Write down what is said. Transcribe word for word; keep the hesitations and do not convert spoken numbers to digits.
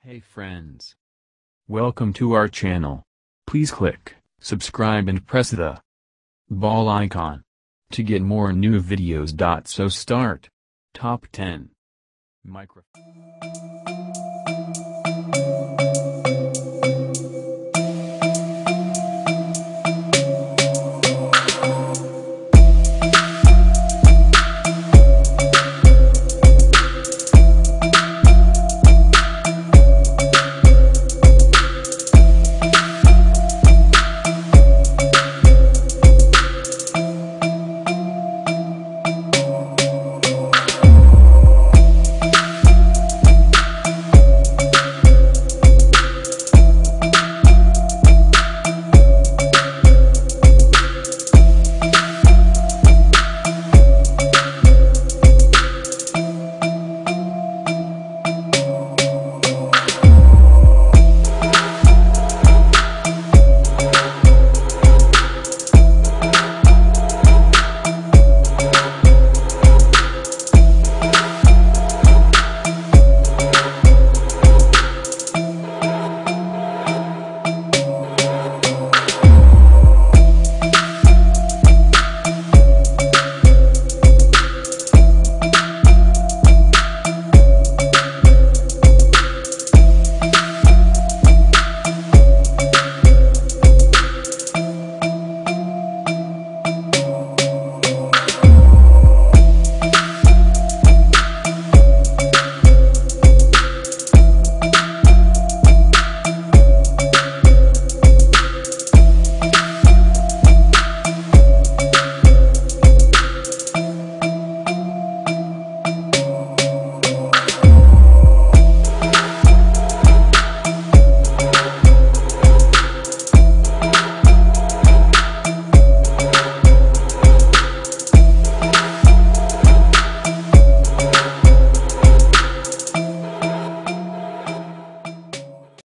Hey friends. Welcome to our channel. Please click subscribe and press the bell icon to get more new videos. So start. Top ten. Microphone.